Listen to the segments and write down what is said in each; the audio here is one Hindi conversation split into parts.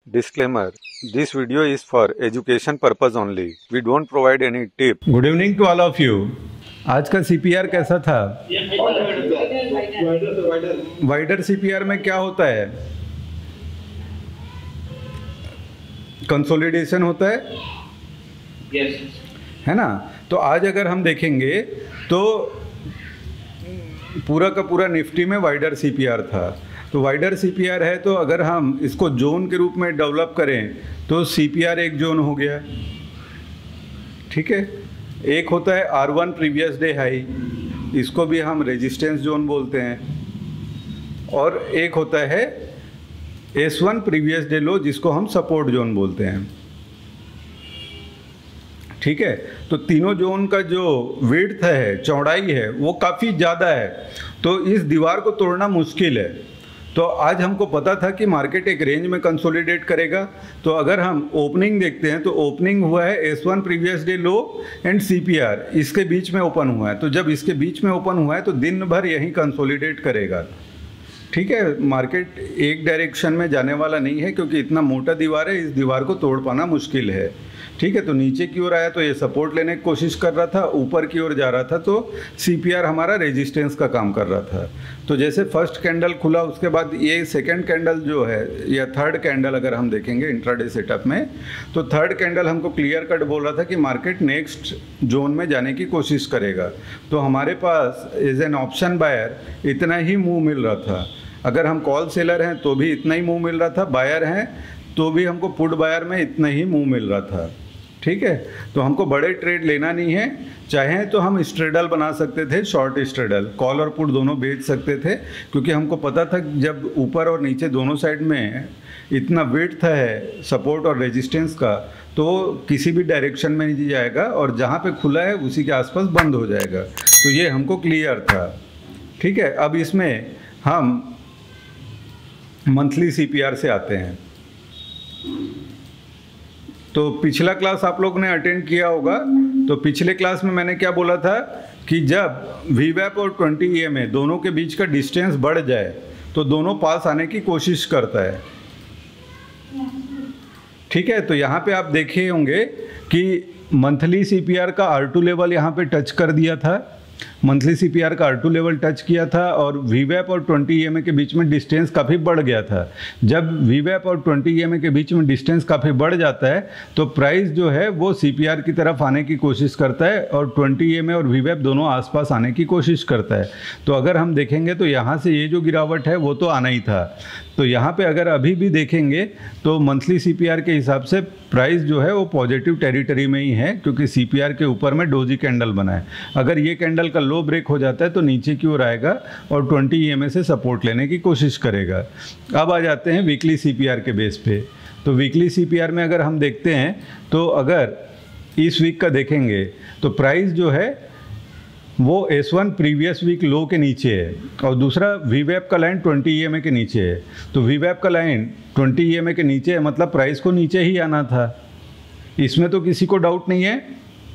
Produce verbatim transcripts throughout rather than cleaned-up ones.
Disclaimer: This video is for education purpose only. We don't provide any tip. Good evening to all of you. आज का सीपीआर कैसा था? वाइडर सीपीआर में क्या होता है? कंसोलिडेशन होता है, yes. है ना? तो आज अगर हम देखेंगे तो पूरा का पूरा निफ्टी में वाइडर सीपीआर था। तो वाइडर सीपीआर है तो अगर हम इसको जोन के रूप में डेवलप करें तो सीपीआर एक जोन हो गया, ठीक है। एक होता है R one previous day high, इसको भी हम रेजिस्टेंस जोन बोलते हैं, और एक होता है S one previous day low, जिसको हम सपोर्ट जोन बोलते हैं, ठीक है। तो तीनों जोन का जो विड्थ है, चौड़ाई है, वो काफ़ी ज़्यादा है, तो इस दीवार को तोड़ना मुश्किल है। तो आज हमको पता था कि मार्केट एक रेंज में कंसोलिडेट करेगा। तो अगर हम ओपनिंग देखते हैं तो ओपनिंग हुआ है S one previous day low and CPR, इसके बीच में ओपन हुआ है। तो जब इसके बीच में ओपन हुआ है तो दिन भर यहीं कंसोलिडेट करेगा, ठीक है। मार्केट एक डायरेक्शन में जाने वाला नहीं है क्योंकि इतना मोटा दीवार है, इस दीवार को तोड़ पाना मुश्किल है, ठीक है। तो नीचे की ओर आया तो ये सपोर्ट लेने की कोशिश कर रहा था, ऊपर की ओर जा रहा था तो सीपीआर हमारा रेजिस्टेंस का काम कर रहा था। तो जैसे फर्स्ट कैंडल खुला, उसके बाद ये सेकंड कैंडल जो है या थर्ड कैंडल अगर हम देखेंगे इंट्राडे सेटअप में, तो थर्ड कैंडल हमको क्लियर कट बोल रहा था कि मार्केट नेक्स्ट जोन में जाने की कोशिश करेगा। तो हमारे पास एज एन ऑप्शन बायर इतना ही मूव मिल रहा था। अगर हम कॉल सेलर हैं तो भी इतना ही मूव मिल रहा था, बायर हैं तो भी हमको पुट बायर में इतना ही मूव मिल रहा था, ठीक है। तो हमको बड़े ट्रेड लेना नहीं है, चाहे तो हम स्ट्रेडल बना सकते थे, शॉर्ट स्ट्रेडल, कॉल और पुट दोनों बेच सकते थे, क्योंकि हमको पता था कि जब ऊपर और नीचे दोनों साइड में इतना विड्थ है सपोर्ट और रेजिस्टेंस का, तो किसी भी डायरेक्शन में नहीं जाएगा और जहाँ पे खुला है उसी के आसपास बंद हो जाएगा। तो ये हमको क्लियर था, ठीक है। अब इसमें हम मंथली सीपीआर से आते हैं। तो पिछला क्लास आप लोग ने अटेंड किया होगा। तो पिछले क्लास में मैंने क्या बोला था कि जब वीवैप और ट्वेंटी ई एम ए दोनों के बीच का डिस्टेंस बढ़ जाए तो दोनों पास आने की कोशिश करता है, ठीक है। तो यहाँ पे आप देखे होंगे कि मंथली सीपीआर का आर टू लेवल यहाँ पे टच कर दिया था, मंथली सीपीआर का आर टू लेवल टच किया था, और वीवैप और ट्वेंटी ई एम ए के बीच में डिस्टेंस काफ़ी बढ़ गया था। जब वीवैप और ट्वेंटी ई एम ए के बीच में डिस्टेंस काफ़ी बढ़ जाता है तो प्राइस जो है वो सीपीआर की तरफ आने की कोशिश करता है और ट्वेंटी ई एम ए और वीवैप दोनों आसपास आने की कोशिश करता है। तो अगर हम देखेंगे तो यहाँ से ये जो गिरावट है वो तो आना ही था। तो यहाँ पे अगर अभी भी देखेंगे तो मंथली सीपीआर के हिसाब से प्राइस जो है वो पॉजिटिव टेरिटरी में ही है, क्योंकि सीपीआर के ऊपर में डोजी कैंडल बना है। अगर ये कैंडल का लो ब्रेक हो जाता है तो नीचे की ओर आएगा और ट्वेंटी ई एम ए से सपोर्ट लेने की कोशिश करेगा। अब आ जाते हैं वीकली सीपीआर के बेस पे। तो वीकली सीपीआर में अगर हम देखते हैं तो अगर इस वीक का देखेंगे तो प्राइस जो है वो S one previous week low के नीचे है और दूसरा वीवैप का line twenty E M A के नीचे है। तो वीवैप का line twenty E M A के नीचे है, मतलब प्राइस को नीचे ही आना था, इसमें तो किसी को डाउट नहीं है।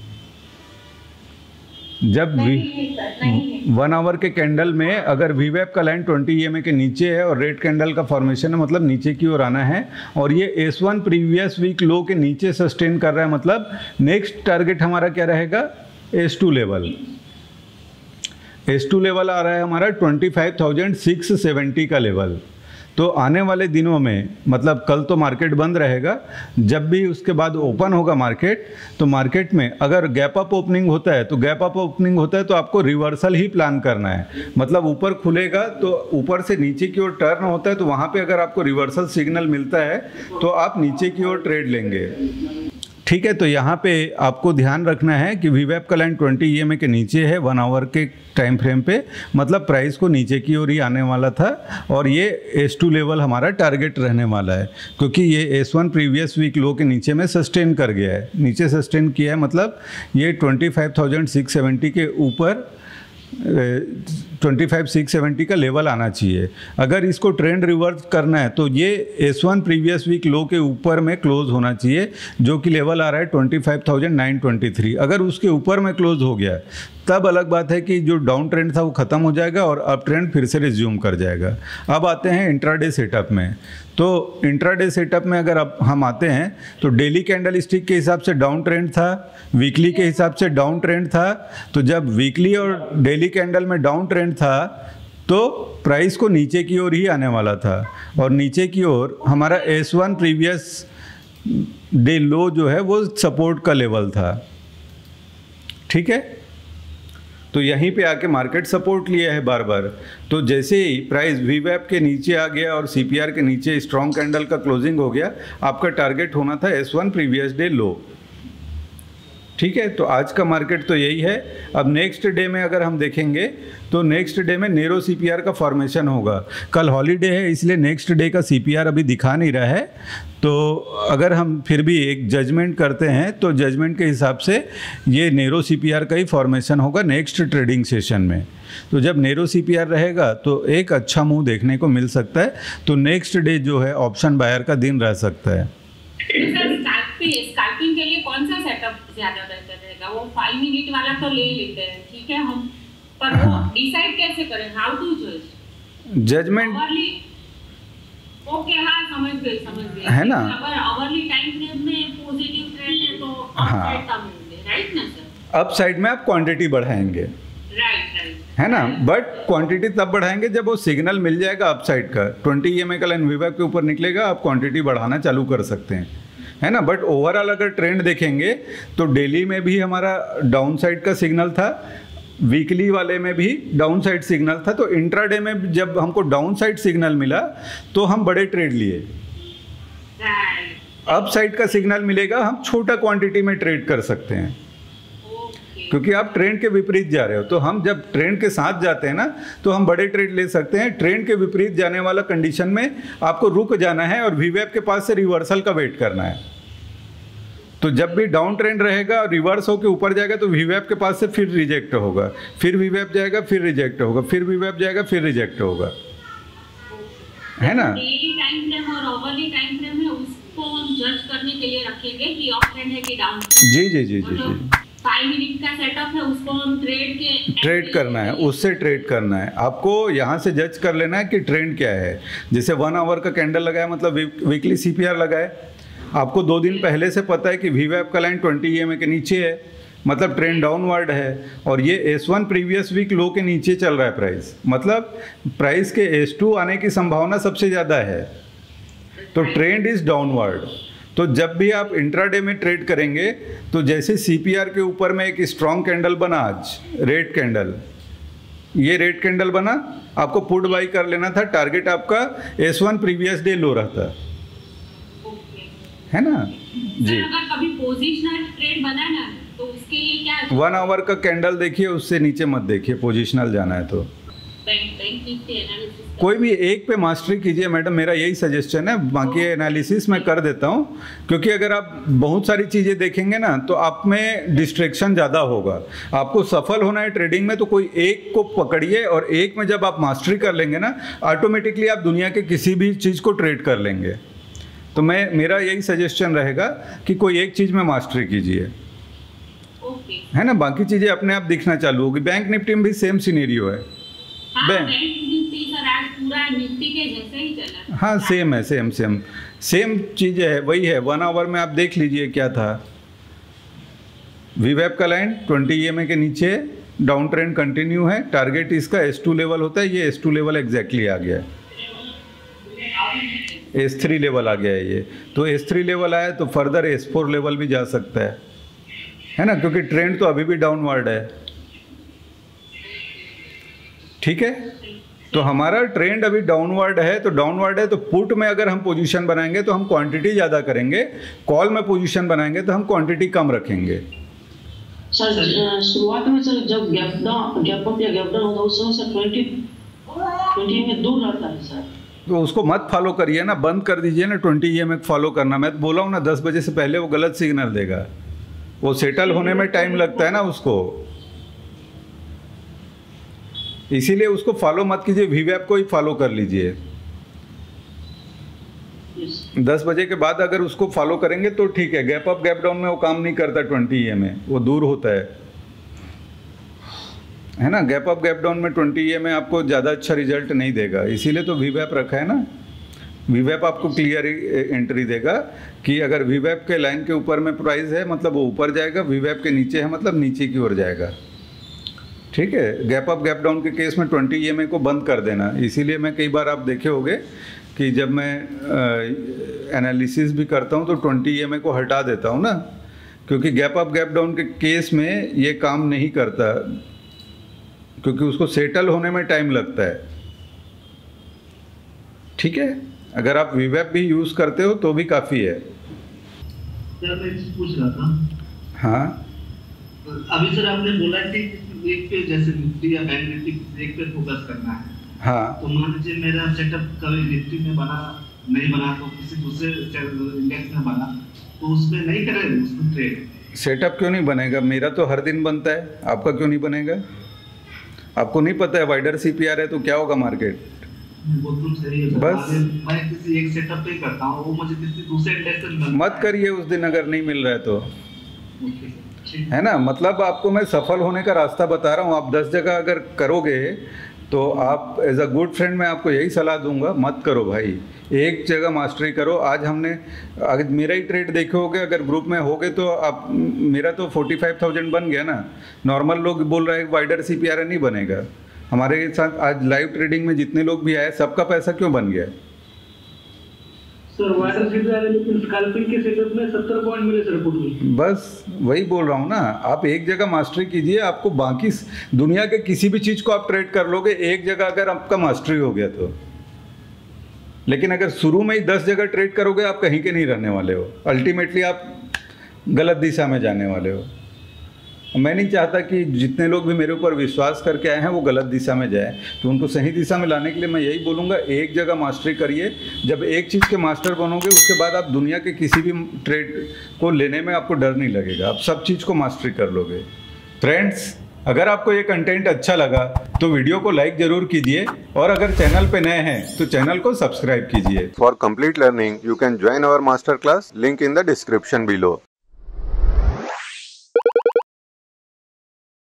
जब वी वन आवर के कैंडल में अगर वीवैप का line twenty E M A के नीचे है और रेड कैंडल का फॉर्मेशन है, मतलब नीचे की ओर आना है, और ये S one previous week low के नीचे सस्टेन कर रहा है, मतलब नेक्स्ट टारगेट हमारा क्या रहेगा? S two level. S two level आ रहा है हमारा twenty five thousand six seventy का लेवल। तो आने वाले दिनों में, मतलब कल तो मार्केट बंद रहेगा, जब भी उसके बाद ओपन होगा मार्केट, तो मार्केट में अगर गैप अप ओपनिंग होता है तो गैप अप ओपनिंग होता है तो आपको रिवर्सल ही प्लान करना है। मतलब ऊपर खुलेगा तो ऊपर से नीचे की ओर टर्न होता है, तो वहाँ पे अगर आपको रिवर्सल सिग्नल मिलता है तो आप नीचे की ओर ट्रेड लेंगे, ठीक है। तो यहाँ पे आपको ध्यान रखना है कि वीवैप का line twenty E M A के नीचे है वन आवर के टाइम फ्रेम पे, मतलब प्राइस को नीचे की ओर ही आने वाला था और ये एस टू लेवल हमारा टारगेट रहने वाला है, क्योंकि ये S one previous week low के नीचे में सस्टेन कर गया है, नीचे सस्टेन किया है, मतलब ये twenty five thousand six seventy के ऊपर ट्वेंटी फाइव सिक्स सेवेंटी का लेवल आना चाहिए। अगर इसको ट्रेंड रिवर्स करना है तो ये S one previous week low के ऊपर में क्लोज होना चाहिए, जो कि लेवल आ रहा है twenty five thousand nine twenty three. अगर उसके ऊपर में क्लोज हो गया तब अलग बात है कि जो डाउन ट्रेंड था वो ख़त्म हो जाएगा और अप ट्रेंड फिर से रिज्यूम कर जाएगा। अब आते हैं इंट्राडे सेटअप में। तो इंट्राडे सेटअप में अगर अब हम आते हैं तो डेली कैंडल स्टिक के हिसाब से डाउन ट्रेंड था, वीकली के हिसाब से डाउन ट्रेंड था। तो जब वीकली और डेली कैंडल में डाउन ट्रेंड था तो प्राइस को नीचे की ओर ही आने वाला था, और नीचे की ओर हमारा S one previous day low जो है वो सपोर्ट का लेवल था। ठीक है, तो यहीं पे आके मार्केट सपोर्ट लिया है बार बार। तो जैसे ही प्राइस वीवैप के नीचे आ गया और सीपीआर के नीचे स्ट्रॉन्ग कैंडल का क्लोजिंग हो गया, आपका टारगेट होना था S one previous day low. ठीक है, तो आज का मार्केट तो यही है। अब नेक्स्ट डे में अगर हम देखेंगे तो नेक्स्ट डे में नेरो सीपीआर का फॉर्मेशन होगा। कल हॉलीडे है इसलिए नेक्स्ट डे का सीपीआर अभी दिखा नहीं रहा है। तो अगर हम फिर भी एक जजमेंट करते हैं तो जजमेंट के हिसाब से ये नेरो सीपीआर का ही फॉर्मेशन होगा नेक्स्ट ट्रेडिंग सेशन में। तो जब नेरो सीपीआर रहेगा तो एक अच्छा मूव देखने को मिल सकता है। तो नेक्स्ट डे जो है ऑप्शन बायर का दिन रह सकता है। स्कैल्पिंग के लिए कौन सा सेटअप ज्यादा बेहतर रहेगा? वो फाइव मिनट वाला तो ले लेते हैं, ठीक है हम, पर वो डिसाइड कैसे करें? हाउ टू जज जजमेंट? ओके, हाँ समझ गए समझ गए है ना। अगर अवरली टाइम फ्रेम में पॉजिटिव ट्रेंड है तो अपसाइड कम होंगे, राइट ना सर? अप साइड में आप क्वांटिटी बढ़ाएंगे, राइट राइट, है ना, बट क्वांटिटी तब बढ़ाएंगे जब वो सिग्नल मिल जाएगा अपसाइड का। ट्वेंटी ईएमए का लाइन वीवैप के ऊपर निकलेगा, आप क्वांटिटी बढ़ाना चालू कर सकते हैं, है ना। बट ओवरऑल अगर ट्रेंड देखेंगे तो डेली में भी हमारा डाउन साइड का सिग्नल था, वीकली वाले में भी डाउन साइड सिग्नल था। तो इंट्राडे में जब हमको डाउन साइड सिग्नल मिला तो हम बड़े ट्रेड लिए। अप साइड का सिग्नल मिलेगा हम छोटा क्वांटिटी में ट्रेड कर सकते हैं, क्योंकि आप ट्रेंड के विपरीत जा रहे हो। तो हम जब ट्रेंड के साथ जाते हैं ना तो हम बड़े ट्रेड ले सकते हैं। ट्रेंड के विपरीत जाने वाला कंडीशन में आपको रुक जाना है और वीवैप के पास से रिवर्सल का वेट करना है। तो जब भी डाउन ट्रेंड रहेगा और रिवर्स होकर ऊपर जाएगा तो वीवैप के पास से फिर रिजेक्ट होगा, फिर वीवैप जाएगा, फिर रिजेक्ट होगा, फिर वीवैप जाएगा, फिर रिजेक्ट होगा, है ना। डेली टाइम फ्रेम और ओवरली टाइम फ्रेम है, उसको हम जज करने के लिए रखेंगे कि अप ट्रेंड है कि डाउन। जी जी जी जी जी फाइव मिनट का सेटअप है, उसको हम ट्रेड के ट्रेड करना है, उससे ट्रेड करना है। आपको यहाँ से जज कर लेना है कि ट्रेंड क्या है। जैसे वन आवर का कैंडल लगाया मतलब वीकली सीपीआर लगाए, आपको दो दिन पहले से पता है कि वीवैप का लाइन ट्वेंटी ईएमए के नीचे है, मतलब ट्रेंड डाउनवर्ड है, और ये S one previous week low के नीचे चल रहा है प्राइस, मतलब प्राइस के एस टू आने की संभावना सबसे ज़्यादा है। तो ट्रेंड इज डाउनवर्ड। तो जब भी आप इंट्राडे में ट्रेड करेंगे तो जैसे सीपीआर के ऊपर में एक स्ट्रॉन्ग कैंडल बना, आज रेड कैंडल, ये रेड कैंडल बना, आपको पुट बाई कर लेना था। टारगेट आपका S one previous day low रहता, है ना जी। अगर कभी पोजिशनल ट्रेड बना ना तो उसके लिए क्या? वन आवर का कैंडल देखिए, उससे नीचे मत देखिए, पोजिशनल जाना है तो बैंक बैंक निफ्टी एनालिसिस कोई भी एक पे मास्टरी कीजिए मैडम, मेरा यही सजेशन है। बाकी एनालिसिस मैं कर देता हूँ, क्योंकि अगर आप बहुत सारी चीज़ें देखेंगे ना तो आप में डिस्ट्रैक्शन ज़्यादा होगा। आपको सफल होना है ट्रेडिंग में तो कोई एक को पकड़िए, और एक में जब आप मास्टरी कर लेंगे ना ऑटोमेटिकली आप दुनिया के किसी भी चीज़ को ट्रेड कर लेंगे। तो मैं मेरा यही सजेशन रहेगा कि कोई एक चीज़ में मास्टरी कीजिए, है ना। बाकी चीज़ें अपने आप दिखना चालू होगी। बैंक निफ्टी में भी सेम सिनेरियो है। हाँ, बैंक निफ्टी सर आज पूरा निफ्टी के जैसे ही चला। हाँ सेम है, सेम सेम सेम चीज़ है, वही है। वन आवर में आप देख लीजिए क्या था, वीवैप का लाइन ट्वेंटी ईएमए के नीचे डाउन ट्रेंड कंटिन्यू है। टारगेट इसका एस टू लेवल होता है, ये एस टू लेवल एग्जैक्टली आ गया है, एस थ्री लेवल आ गया है ये। तो एस थ्री लेवल आया तो फर्दर एस फोर लेवल भी जा सकता है, है ना, क्योंकि ट्रेंड तो अभी भी डाउनवर्ड है। ठीक है, तो हमारा ट्रेंड अभी डाउनवर्ड है, तो डाउनवर्ड है तो पुट में अगर हम पोजीशन बनाएंगे तो हम क्वांटिटी ज़्यादा करेंगे, कॉल में पोजीशन बनाएंगे तो हम क्वांटिटी कम रखेंगे। सर शुरुआत में सर जब गैप डाउन गैप अप या गैप डाउन होगा उस समय सर ट्वेंटी ट्वेंटी में दूर रहता है सर, तो उसको मत फॉलो करिए ना, बंद कर दीजिए ना ट्वेंटी ईएमए फॉलो करना। मैं तो बोला हूँ ना दस बजे से पहले वो गलत सिग्नल देगा, वो सेटल होने में टाइम लगता है ना उसको, इसीलिए उसको फॉलो मत कीजिए, वीवैप को ही फॉलो कर लीजिए। दस बजे के बाद अगर उसको फॉलो करेंगे तो ठीक है। गैप अप गैप डाउन में वो काम नहीं करता ट्वेंटी ईएमए, वो दूर होता है, है ना। गैप अप गैप डाउन में ट्वेंटी ईएमए आपको ज़्यादा अच्छा रिजल्ट नहीं देगा, इसीलिए तो वीवैप रखा है ना। वीवैप आपको क्लियर एंट्री देगा कि अगर वीवैप के लाइन के ऊपर में प्राइस है मतलब वो ऊपर जाएगा, वीवैप के नीचे है मतलब नीचे की ओर जाएगा। ठीक है, गैप अप गैप डाउन के केस में ट्वेंटी ई एम ए को बंद कर देना। इसीलिए मैं कई बार आप देखे होंगे कि जब मैं एनालिसिस भी करता हूँ तो ट्वेंटी ई एम ए को हटा देता हूँ ना, क्योंकि गैप अप गैप डाउन के केस में ये काम नहीं करता, क्योंकि उसको सेटल होने में टाइम लगता है। ठीक है, अगर आप वीवैप भी यूज़ करते हो तो भी काफ़ी है। सर मैं एक पूछ रहा था। हाँ, अभी सर आपने बोला कि एक पे जैसे निफ्टी या बैंक निफ्टी एक पे फोकस करना है। हाँ, तो मान लीजिए मेरा सेटअप कभी निफ्टी में बना नहीं बना तो किसी दूसरे इंडेक्स में बना तो उसमें नहीं करेंगे उसमें ट्रेड। सेटअप क्यों नहीं बनेगा? मेरा तो हर दिन बनता है, आपका क्यों नहीं बनेगा? आपको नहीं पता है वाइडर सी पी आर है तो क्या होगा मार्केट? वो तो सही है बस मैं किसी एक सेटअप पे करता हूँ, वो मुझे किसी दूसरे इंडेक्स में मत करिए उस दिन अगर नहीं मिल रहा है तो, ओके है ना। मतलब आपको मैं सफल होने का रास्ता बता रहा हूँ। आप दस जगह अगर करोगे तो आप एज अ गुड फ्रेंड मैं आपको यही सलाह दूंगा, मत करो भाई, एक जगह मास्टरी करो। आज हमने अगर मेरा ही ट्रेड देखे होगे, अगर ग्रुप में होगे तो आप, मेरा तो फोर्टी फाइव थाउजेंड बन गया ना। नॉर्मल लोग बोल रहे हैं वाइडर सी पी आर नहीं बनेगा। हमारे साथ आज लाइव ट्रेडिंग में जितने लोग भी आए सबका पैसा क्यों बन गया? Sir wider C P R लेकिन स्कैल्पिंग के सेटअप में सत्तर पॉइंट मिले सर पुट में। बस वही बोल रहा हूँ ना, आप एक जगह मास्टरी कीजिए, आपको बाकी दुनिया के किसी भी चीज़ को आप ट्रेड कर लोगे एक जगह अगर आपका मास्टरी हो गया तो। लेकिन अगर शुरू में ही दस जगह ट्रेड करोगे आप कहीं के नहीं रहने वाले हो, अल्टीमेटली आप गलत दिशा में जाने वाले हो। मैं नहीं चाहता कि जितने लोग भी मेरे ऊपर विश्वास करके आए हैं वो गलत दिशा में जाए, तो उनको सही दिशा में लाने के लिए मैं यही बोलूँगा, एक जगह मास्टरी करिए। जब एक चीज़ के मास्टर बनोगे उसके बाद आप दुनिया के किसी भी ट्रेड को लेने में आपको डर नहीं लगेगा, आप सब चीज़ को मास्टरी कर लोगे। फ्रेंड्स, अगर आपको ये कंटेंट अच्छा लगा तो वीडियो को लाइक जरूर कीजिए, और अगर चैनल पे नए हैं तो चैनल को सब्सक्राइब कीजिए। For complete learning, you can join our masterclass. Link in the description below.